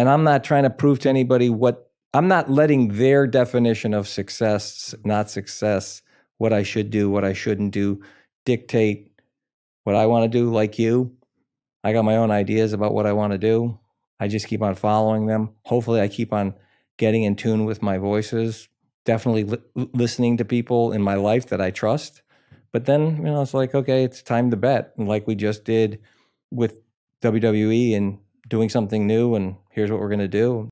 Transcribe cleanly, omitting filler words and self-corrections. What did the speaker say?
And I'm not trying to prove to anybody I'm not letting their definition of success, not success, what I should do, what I shouldn't do, dictate what I want to do. Like you, I got my own ideas about what I want to do. I just keep on following them. Hopefully I keep on getting in tune with my voices, definitely listening to people in my life that I trust. But then, it's like, okay, it's time to bet. And like we just did with WWE and doing something new, and here's what we're going to do.